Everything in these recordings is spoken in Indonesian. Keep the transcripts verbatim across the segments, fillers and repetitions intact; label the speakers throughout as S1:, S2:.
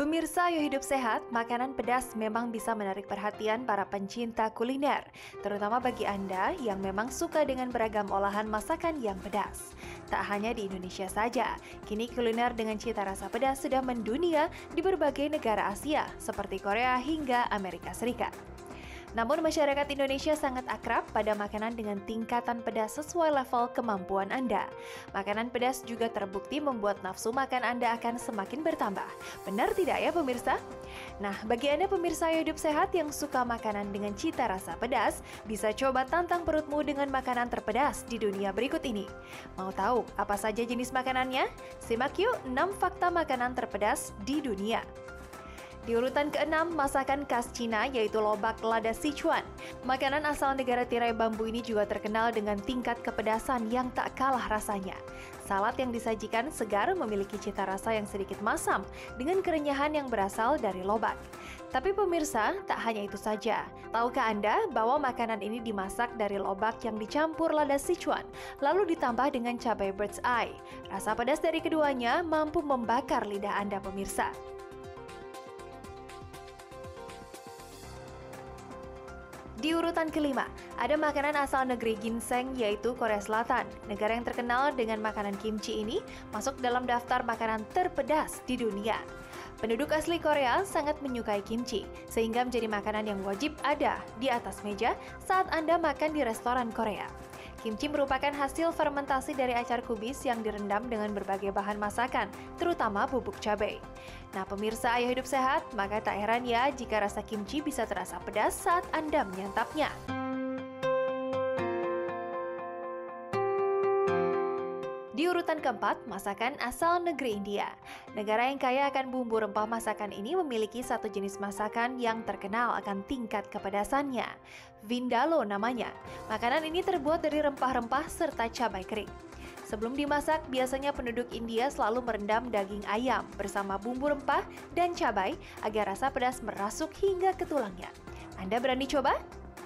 S1: Pemirsa, ayo hidup sehat, makanan pedas memang bisa menarik perhatian para pencinta kuliner, terutama bagi Anda yang memang suka dengan beragam olahan masakan yang pedas. Tak hanya di Indonesia saja, kini kuliner dengan cita rasa pedas sudah mendunia di berbagai negara Asia, seperti Korea hingga Amerika Serikat. Namun masyarakat Indonesia sangat akrab pada makanan dengan tingkatan pedas sesuai level kemampuan Anda. Makanan pedas juga terbukti membuat nafsu makan Anda akan semakin bertambah. Benar tidak ya pemirsa? Nah, bagi Anda pemirsa hidup sehat yang suka makanan dengan cita rasa pedas, bisa coba tantang perutmu dengan makanan terpedas di dunia berikut ini. Mau tahu apa saja jenis makanannya? Simak yuk enam fakta makanan terpedas di dunia. Di urutan keenam, masakan khas Cina yaitu lobak lada Sichuan. Makanan asal negara tirai bambu ini juga terkenal dengan tingkat kepedasan yang tak kalah rasanya. Salad yang disajikan segar memiliki cita rasa yang sedikit masam dengan kerenyahan yang berasal dari lobak. Tapi pemirsa, tak hanya itu saja. Tahukah Anda bahwa makanan ini dimasak dari lobak yang dicampur lada Sichuan, lalu ditambah dengan cabai bird's eye. Rasa pedas dari keduanya mampu membakar lidah Anda pemirsa. Di urutan kelima, ada makanan asal negeri ginseng yaitu Korea Selatan. Negara yang terkenal dengan makanan kimchi ini masuk dalam daftar makanan terpedas di dunia. Penduduk asli Korea sangat menyukai kimchi, sehingga menjadi makanan yang wajib ada di atas meja saat Anda makan di restoran Korea. Kimchi merupakan hasil fermentasi dari acar kubis yang direndam dengan berbagai bahan masakan, terutama bubuk cabai. Nah pemirsa, ayo hidup sehat, maka tak heran ya jika rasa kimchi bisa terasa pedas saat Anda menyantapnya. Di urutan keempat, masakan asal negeri India. Negara yang kaya akan bumbu rempah masakan ini memiliki satu jenis masakan yang terkenal akan tingkat kepedasannya. Vindaloo namanya. Makanan ini terbuat dari rempah-rempah serta cabai kering. Sebelum dimasak, biasanya penduduk India selalu merendam daging ayam bersama bumbu rempah dan cabai agar rasa pedas merasuk hingga ke tulangnya. Anda berani coba?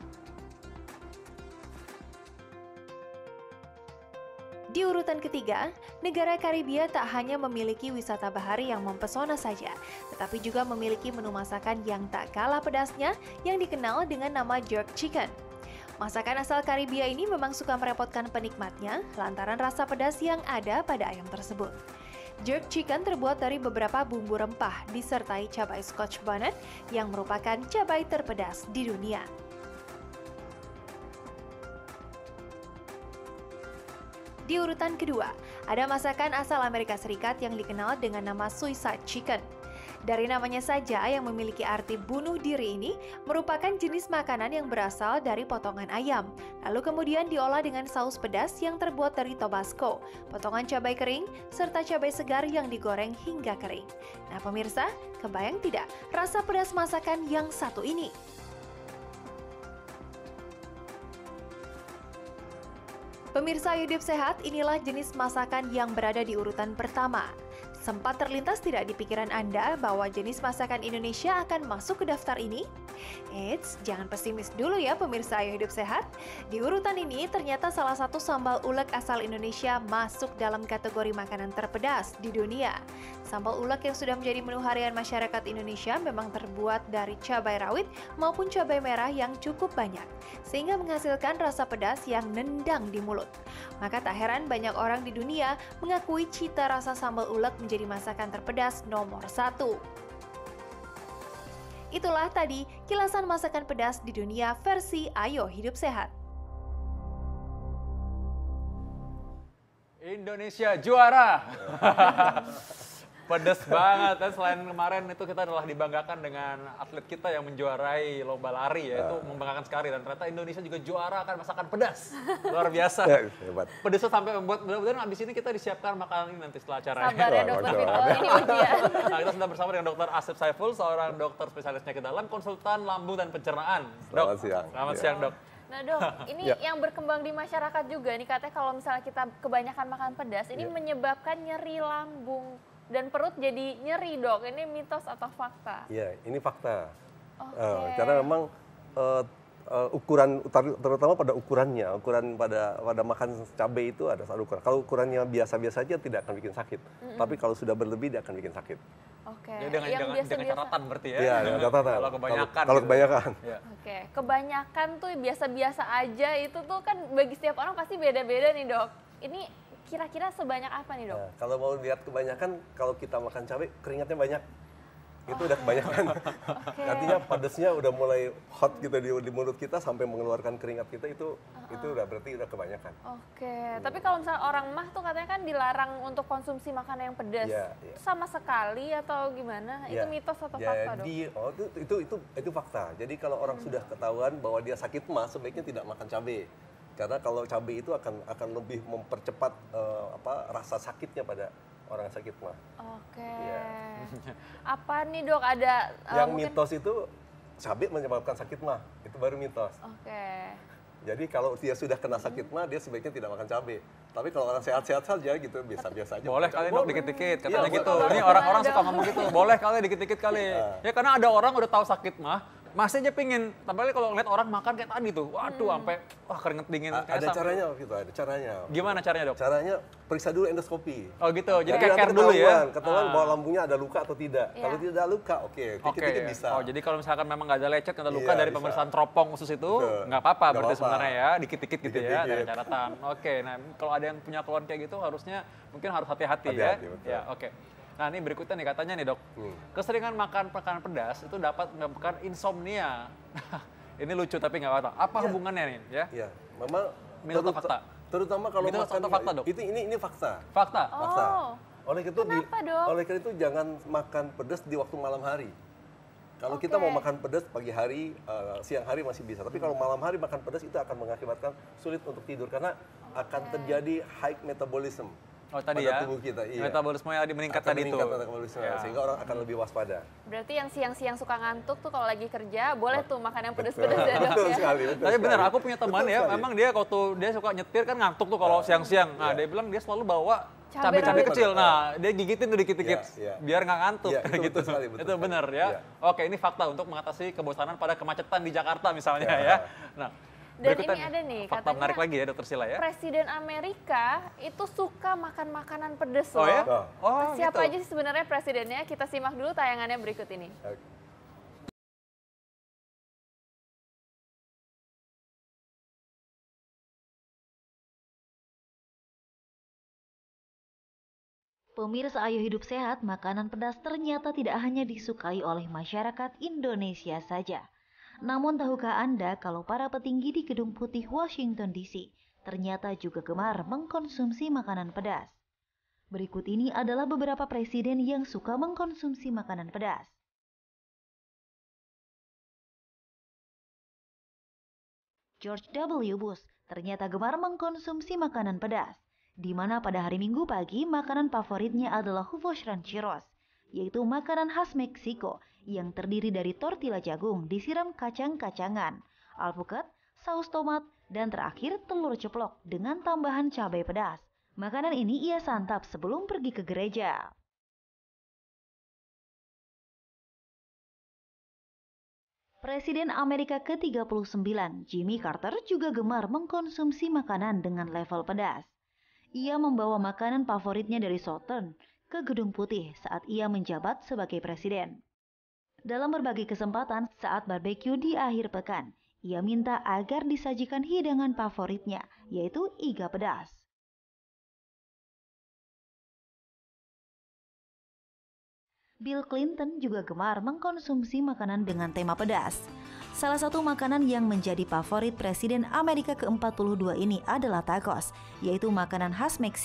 S1: Di urutan ketiga, negara Karibia tak hanya memiliki wisata bahari yang mempesona saja, tetapi juga memiliki menu masakan yang tak kalah pedasnya yang dikenal dengan nama jerk chicken. Masakan asal Karibia ini memang suka merepotkan penikmatnya lantaran rasa pedas yang ada pada ayam tersebut. Jerk chicken terbuat dari beberapa bumbu rempah disertai cabai Scotch bonnet yang merupakan cabai terpedas di dunia. Di urutan kedua, ada masakan asal Amerika Serikat yang dikenal dengan nama suicide chicken. Dari namanya saja yang memiliki arti bunuh diri ini merupakan jenis makanan yang berasal dari potongan ayam, lalu kemudian diolah dengan saus pedas yang terbuat dari Tabasco, potongan cabai kering, serta cabai segar yang digoreng hingga kering. Nah pemirsa, kebayang tidak rasa pedas masakan yang satu ini? Pemirsa hidup sehat, inilah jenis masakan yang berada di urutan pertama. Sempat terlintas tidak di pikiran Anda bahwa jenis masakan Indonesia akan masuk ke daftar ini? Eits, jangan pesimis dulu ya pemirsa ayo hidup sehat. Di urutan ini ternyata salah satu sambal ulek asal Indonesia masuk dalam kategori makanan terpedas di dunia. Sambal ulek yang sudah menjadi menu harian masyarakat Indonesia memang terbuat dari cabai rawit maupun cabai merah yang cukup banyak, sehingga menghasilkan rasa pedas yang nendang di mulut. Maka tak heran banyak orang di dunia mengakui cita rasa sambal ulek menjadi masakan terpedas nomor satu. Itulah tadi kilasan masakan pedas di dunia versi Ayo Hidup Sehat.
S2: Indonesia juara! Pedas banget, dan selain kemarin itu kita adalah dibanggakan dengan atlet kita yang menjuarai lomba lari ya, itu membanggakan sekali, dan ternyata Indonesia juga juara akan masakan pedas. Luar biasa.
S3: Hebat.
S2: Pedasnya sampai membuat, mudah-mudahan abis ini kita disiapkan makanan ini nanti setelah acara.
S4: Sabar ya dokter Vito, ini ujian.
S2: Nah, kita sudah bersama dengan dokter Asep Saiful, seorang dokter spesialis penyakit dalam, konsultan lambung dan pencernaan. Dok,
S3: Selamat siang.
S2: Selamat
S3: ya.
S2: siang dok.
S4: Nah dok, ini
S3: Ya.
S4: yang berkembang di masyarakat juga nih, katanya kalau misalnya kita kebanyakan makan pedas, ini
S3: Ya.
S4: menyebabkan nyeri lambung dan perut jadi nyeri dok. Ini mitos atau fakta?
S3: Iya, ini fakta.
S4: Oke.
S3: Eh, karena memang eh, uh, ukuran ter- terutama pada ukurannya, ukuran pada pada makan cabai itu ada satu ukuran. Kalau ukurannya biasa-biasa aja tidak akan bikin sakit. Mm-hmm. Tapi kalau sudah berlebih dia akan bikin sakit.
S4: Oke.
S2: Jadi dengan,
S4: yang
S2: dengan,
S4: biasa,
S2: dengan
S4: biasa.
S2: catatan berarti ya.
S3: Iya, dengan catatan.
S2: Kalau kebanyakan.
S3: Kalau
S2: gitu.
S3: kebanyakan.
S2: Ya.
S4: Oke, kebanyakan tuh biasa-biasa aja itu tuh kan bagi setiap orang pasti beda-beda nih dok. Ini kira-kira sebanyak apa nih dok?
S3: Nah, kalau mau lihat kebanyakan, kalau kita makan cabai keringatnya banyak. Itu udah kebanyakan. Okay. Artinya pedasnya udah mulai hot gitu di, di mulut kita sampai mengeluarkan keringat kita itu uh-uh. itu udah berarti udah kebanyakan.
S4: Oke, okay. hmm. Tapi kalau misalnya orang mah tuh katanya kan dilarang untuk konsumsi makanan yang pedas. Yeah, yeah. Sama sekali atau gimana? Yeah. Itu mitos atau
S3: Jadi,
S4: fakta dok?
S3: Oh itu itu itu itu fakta. Jadi kalau orang hmm. sudah ketahuan bahwa dia sakit mah sebaiknya tidak makan cabai. Karena kalau cabai itu akan akan lebih mempercepat uh, apa rasa sakitnya pada orang sakit mah.
S4: Oke. Ya. Apa nih dok ada?
S3: Yang
S4: uh, mungkin...
S3: mitos itu cabai menyebabkan sakit mah, itu baru mitos.
S4: Oke.
S3: Jadi kalau dia sudah kena sakit mah, dia sebaiknya tidak makan cabai. Tapi kalau orang sehat-sehat saja gitu, biasa-biasa aja.
S2: Boleh kali dok dikit-dikit, katanya
S3: ya,
S2: gitu. Ini orang-orang suka ngomong gitu, boleh kali dikit-dikit kali. Nah. Ya karena ada orang udah tahu sakit mah, masih aja pingin, tapi kalau ngeliat orang makan kayak tadi tuh, waduh sampai hmm. wah keringet dingin.
S3: A ada caranya gitu, ada caranya.
S2: Gimana caranya dok?
S3: Caranya periksa dulu endoskopi.
S2: Oh gitu, jadi,
S3: jadi
S2: kayak care dulu ya?
S3: Ketahuan ah. bahwa lambungnya ada luka atau tidak. Yeah. Kalau tidak ada luka, oke, okay, dikit-dikit
S2: okay.
S3: bisa.
S2: Oh jadi kalau misalkan memang nggak ada lecet, nggak ada luka
S3: iya,
S2: dari
S3: bisa.
S2: pemeriksaan teropong khusus itu, nggak apa-apa berarti apa. Sebenarnya ya, dikit-dikit gitu
S3: dikit -dikit.
S2: ya, dari catatan. Oke, okay, nah kalau ada yang punya keluhan kayak gitu harusnya mungkin harus hati-hati ya. Ya, oke. Okay. Nah ini berikutnya nih katanya nih dok, hmm. keseringan makan makanan pedas itu dapat menyebabkan insomnia. Ini lucu tapi nggak apa-apa. Apa ya. Hubungannya nih ya? Iya,
S3: memang
S2: mitos atau fakta?
S3: Terutama kalau
S2: mitos
S3: makan
S2: atau fakta dok?
S3: Itu ini ini fakta.
S2: Fakta.
S4: Oh.
S3: Fakta. Oleh itu
S4: Kenapa,
S3: di,
S4: dok?
S3: oleh karena itu jangan makan pedas di waktu malam hari. Kalau okay. kita mau makan pedas pagi hari, uh, siang hari masih bisa. Tapi kalau malam hari makan pedas itu akan mengakibatkan sulit untuk tidur karena okay. akan terjadi high metabolism.
S2: Oh tadi
S3: pada
S2: ya,
S3: tubuh kita, iya.
S2: metabolisme yang meningkat
S3: akan
S2: tadi
S3: meningkat
S2: itu.
S3: Ya. Sehingga orang akan lebih waspada.
S4: Berarti yang siang-siang suka ngantuk tuh kalau lagi kerja, boleh tuh makan yang pedas-pedas ya dok
S3: betul
S4: ya?
S3: Sekali, betul
S2: Tapi benar,
S3: sekali.
S2: aku punya teman ya, sekali. Memang dia waktu dia suka nyetir kan ngantuk tuh kalau siang-siang. Nah, ya. Dia bilang dia selalu bawa cabai-cabai kecil. Nah, dia gigitin tuh dikit-dikit ya, ya. biar nggak ngantuk. Ya, itu,
S3: gitu.
S2: betul sekali, betul itu benar ya. ya. Oke, ini fakta untuk mengatasi kebosanan pada kemacetan di Jakarta misalnya ya. ya. Nah,
S4: dan ini ada nih,
S2: fakta menarik lagi ya dokter Sila ya.
S4: Presiden Amerika itu suka makan makanan pedes
S2: loh. Oh ya?
S4: Oh, siapa gitu. Aja sih sebenarnya presidennya? Kita simak dulu tayangannya berikut ini. Okay.
S5: Pemirsa Ayo Hidup Sehat, makanan pedas ternyata tidak hanya disukai oleh masyarakat Indonesia saja. Namun tahukah Anda kalau para petinggi di Gedung Putih Washington D C ternyata juga gemar mengkonsumsi makanan pedas? Berikut ini adalah beberapa presiden yang suka mengkonsumsi makanan pedas. George W. Bush ternyata gemar mengkonsumsi makanan pedas, di mana pada hari Minggu pagi makanan favoritnya adalah huevos rancheros, yaitu makanan khas Meksiko yang terdiri dari tortilla jagung disiram kacang-kacangan, alpukat, saus tomat, dan terakhir telur ceplok dengan tambahan cabai pedas. Makanan ini ia santap sebelum pergi ke gereja. Presiden Amerika ke tiga puluh sembilan, Jimmy Carter juga gemar mengkonsumsi makanan dengan level pedas. Ia membawa makanan favoritnya dari Southern ke Gedung Putih saat ia menjabat sebagai presiden. Dalam berbagai kesempatan saat barbeque di akhir pekan, ia minta agar disajikan hidangan favoritnya, yaitu iga pedas. Bill Clinton juga gemar mengkonsumsi makanan dengan tema pedas. Salah satu makanan yang menjadi favorit Presiden Amerika ke empat puluh dua ini adalah tacos, yaitu makanan khas Meksiko.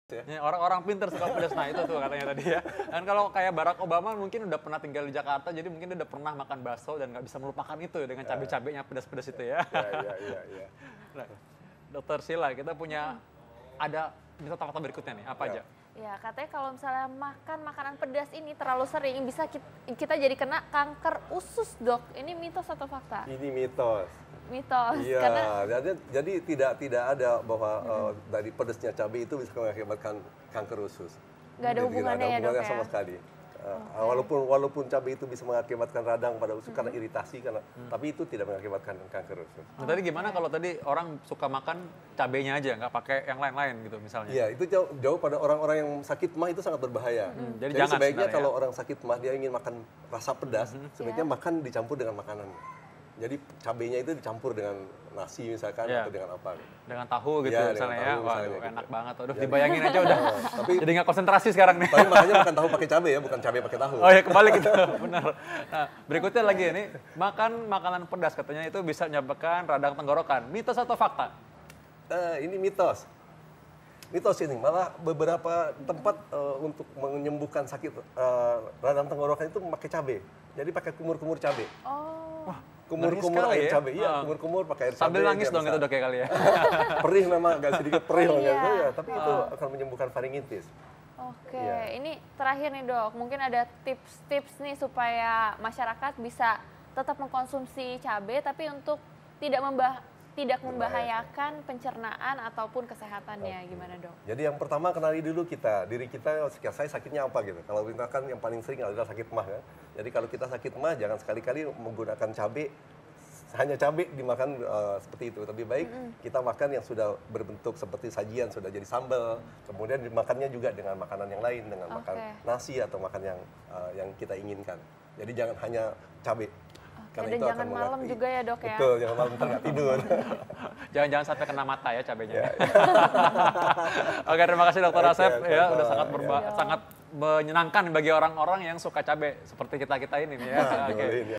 S2: Ya, orang-orang pinter suka pedas, nah itu tuh katanya tadi ya. Dan kalau kayak Barack Obama mungkin udah pernah tinggal di Jakarta, jadi mungkin dia udah pernah makan bakso dan nggak bisa melupakan itu dengan cabai-cabainya pedas-pedas itu ya.
S3: Iya, iya, iya. Ya.
S2: Nah, Dokter Sheila, kita punya ada mitos fakta berikutnya nih, apa ya. aja?
S4: Ya, katanya kalau misalnya makan makanan pedas ini terlalu sering bisa kita, kita jadi kena kanker usus, Dok. Ini mitos atau fakta?
S3: Ini mitos.
S4: Mitos.
S3: Iya,
S4: karena...
S3: jadi, jadi tidak tidak ada bahwa hmm. uh, dari pedasnya cabai itu bisa mengakibatkan kanker usus.
S4: Nggak ada hubungannya ya, Dok, ya?
S3: sama sekali. Uh, okay. Walaupun walaupun cabai itu bisa mengakibatkan radang pada usus hmm. karena iritasi, karena hmm. tapi itu tidak mengakibatkan kanker usus.
S2: Nah, tadi gimana kalau tadi orang suka makan cabainya aja, nggak pakai yang lain-lain gitu misalnya?
S3: Iya, itu jauh, jauh pada orang-orang yang sakit mah itu sangat berbahaya. Hmm.
S2: Jadi,
S3: Jadi
S2: jangan
S3: sebaiknya kalau
S2: ya?
S3: orang sakit mah dia ingin makan rasa pedas, hmm. sebaiknya yeah. makan dicampur dengan makanan. Jadi cabainya itu dicampur dengan nasi misalkan yeah. atau dengan apa?
S2: Dengan tahu gitu
S3: ya,
S2: misalnya ya, wah gitu. Enak banget. Aduh,
S3: jadi,
S2: dibayangin aja udah. Tapi jadi nggak konsentrasi sekarang nih.
S3: Tapi makanya makan tahu pakai cabai ya, bukan cabai pakai tahu.
S2: Oh ya kembali gitu, benar. Nah berikutnya lagi ini, makan makanan pedas katanya itu bisa menyebabkan radang tenggorokan. Mitos atau fakta?
S3: Uh, ini mitos. Mitos ini, malah beberapa tempat uh, untuk menyembuhkan sakit uh, radang tenggorokan itu memakai cabai. Jadi pakai kumur-kumur cabai.
S4: Oh.
S3: Wah, kumur-kumur air
S2: ya?
S3: cabai, iya, kumur-kumur pakai air cabai.
S2: Sambil nangis dong itu, Dok, ya kali ya.
S3: Perih memang agak sedikit perih,
S4: oh, iya.
S3: ya, tapi itu oh. akan menyembuhkan faringitis.
S4: Oke, ya. Ini terakhir nih, Dok, mungkin ada tips-tips nih supaya masyarakat bisa tetap mengkonsumsi cabai tapi untuk tidak membah tidak membahayakan pencernaan ataupun kesehatannya. Oke. Gimana, Dok?
S3: Jadi yang pertama kenali dulu kita, diri kita, saya sakitnya apa gitu. Kalau misalkan yang paling sering adalah sakit mah kan. Jadi kalau kita sakit mah jangan sekali-kali menggunakan cabai, hanya cabai dimakan uh, seperti itu. Lebih baik mm-hmm. kita makan yang sudah berbentuk seperti sajian, sudah jadi sambal. Kemudian dimakannya juga dengan makanan yang lain, dengan okay. makan nasi atau makan yang uh, yang kita inginkan. Jadi jangan hanya cabai.
S4: Dan jangan malam juga ya, Dok, ya?
S3: Betul, jangan malam ntar nggak tidur.
S2: Jangan-jangan sampai kena mata ya cabenya. Ya, ya. Oke, terima kasih Dokter okay, Asep ya, udah sangat berba ya. sangat menyenangkan bagi orang-orang yang suka cabai seperti kita-kita ini nih ya. Oke.